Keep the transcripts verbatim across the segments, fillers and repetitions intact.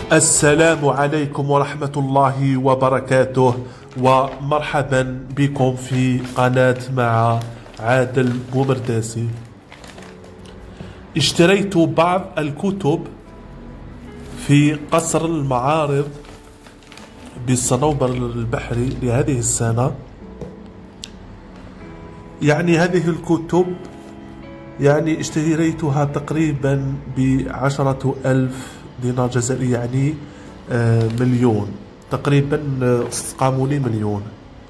السلام عليكم ورحمة الله وبركاته، ومرحبا بكم في قناة مع عادل بومرداسي. اشتريت بعض الكتب في قصر المعارض بالصنوبر البحري لهذه السنة. يعني هذه الكتب يعني اشتريتها تقريبا بعشرة ألف دينار جزائري، يعني مليون تقريبا، قاموني مليون.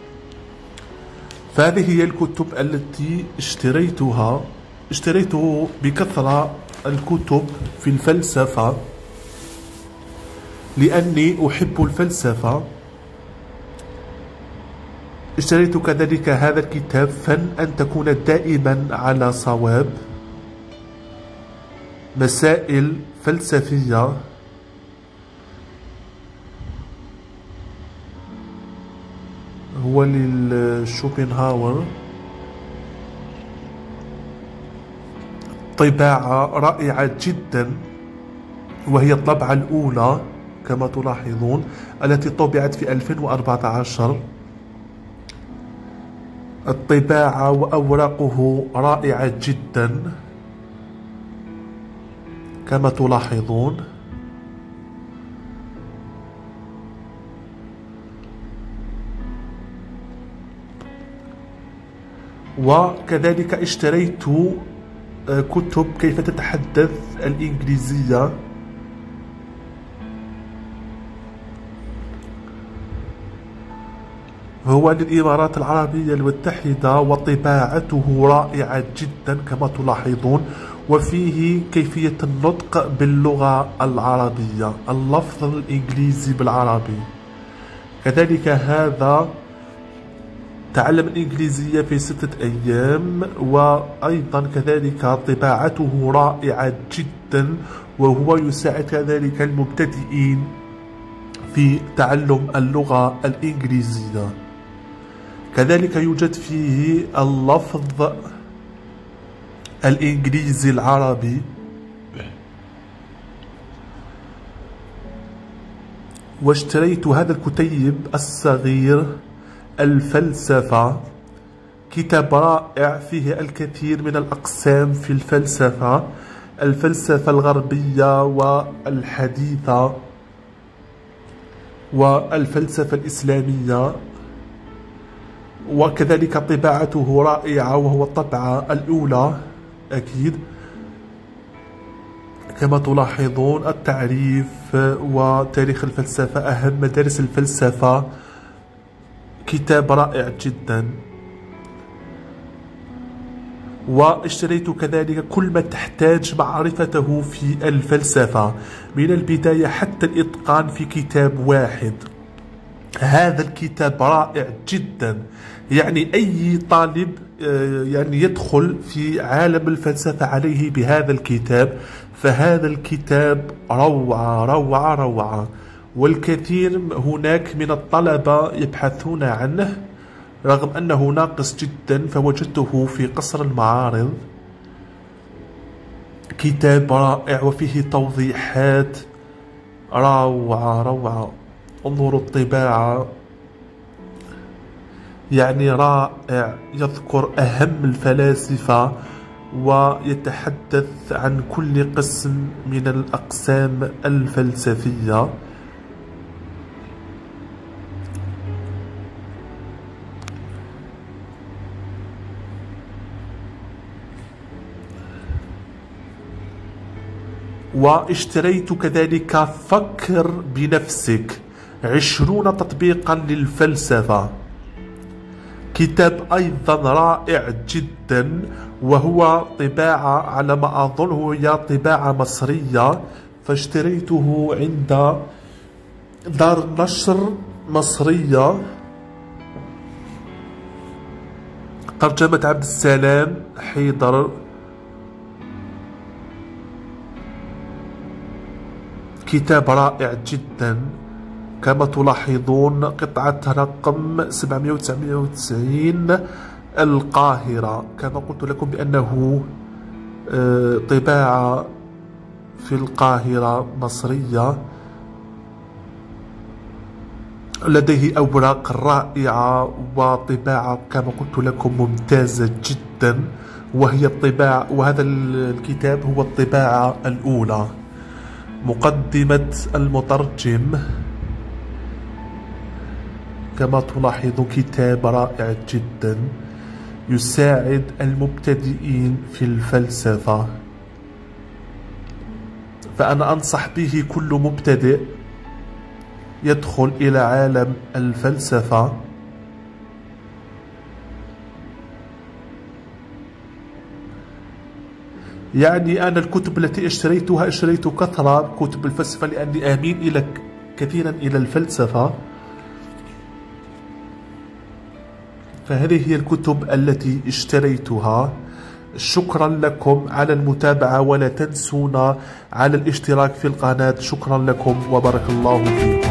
فهذه هي الكتب التي اشتريتها. اشتريت بكثرة الكتب في الفلسفة لأني أحب الفلسفة. اشتريت كذلك هذا الكتاب، فن أن تكون دائما على صواب، مسائل فلسفية. هو للشوبنهاور، طباعة رائعة جدا، وهي الطبعة الأولى كما تلاحظون التي طبعت في ألفين وأربعة عشر. الطباعة وأوراقه رائعة جدا كما تلاحظون. وكذلك اشتريت كتب كيف تتحدث الإنجليزية. هو للإمارات العربية المتحدة، وطباعته رائعة جدا كما تلاحظون، وفيه كيفية النطق باللغة العربية، اللفظ الإنجليزي بالعربي. كذلك هذا تعلم الإنجليزية في ستة أيام، وأيضا كذلك طباعته رائعة جدا، وهو يساعد كذلك المبتدئين في تعلم اللغة الإنجليزية. كذلك يوجد فيه اللفظ الإنجليزي العربي. واشتريت هذا الكتيب الصغير، الفلسفة، كتاب رائع فيه الكثير من الأقسام في الفلسفة، الفلسفة الغربية والحديثة والفلسفة الإسلامية. وكذلك طباعته رائعة، وهو الطبعة الأولى أكيد كما تلاحظون. التعريف وتاريخ الفلسفة، أهم مدارس الفلسفة، كتاب رائع جدا. واشتريت كذلك كل ما تحتاج معرفته في الفلسفة من البداية حتى الإتقان في كتاب واحد. هذا الكتاب رائع جدا، يعني أي طالب يعني يدخل في عالم الفلسفة عليه بهذا الكتاب. فهذا الكتاب روعة روعة روعة، والكثير هناك من الطلبة يبحثون عنه رغم أنه ناقص جدا، فوجدته في قصر المعارض. كتاب رائع وفيه توضيحات روعة روعة. انظروا الطباعة، يعني رائع، يذكر أهم الفلاسفة ويتحدث عن كل قسم من الأقسام الفلسفية. واشتريت كذلك فكر بنفسك، عشرون تطبيقا للفلسفة، كتاب أيضا رائع جدا، وهو طباعة على ما أظن هي طباعة مصرية، فاشتريته عند دار نشر مصرية، ترجمة عبد السلام حيدر. كتاب رائع جدا كما تلاحظون. قطعة رقم سبعمئة وتسعة وتسعين، القاهرة. كما قلت لكم بأنه طباعة في القاهرة مصرية. لديه أوراق رائعة وطباعة كما قلت لكم ممتازة جدا، وهي الطباعة، وهذا الكتاب هو الطباعة الأولى. مقدمة المترجم كما تلاحظ كتاب رائع جدا يساعد المبتدئين في الفلسفة، فأنا أنصح به كل مبتدئ يدخل إلى عالم الفلسفة. يعني أنا الكتب التي اشتريتها اشتريت كثرة كتب الفلسفة لأني أميل إلى كثيرا إلى الفلسفة، فهذه هي الكتب التي اشتريتها. شكرا لكم على المتابعة، ولا تنسونا على الاشتراك في القناة. شكرا لكم وبارك الله فيكم.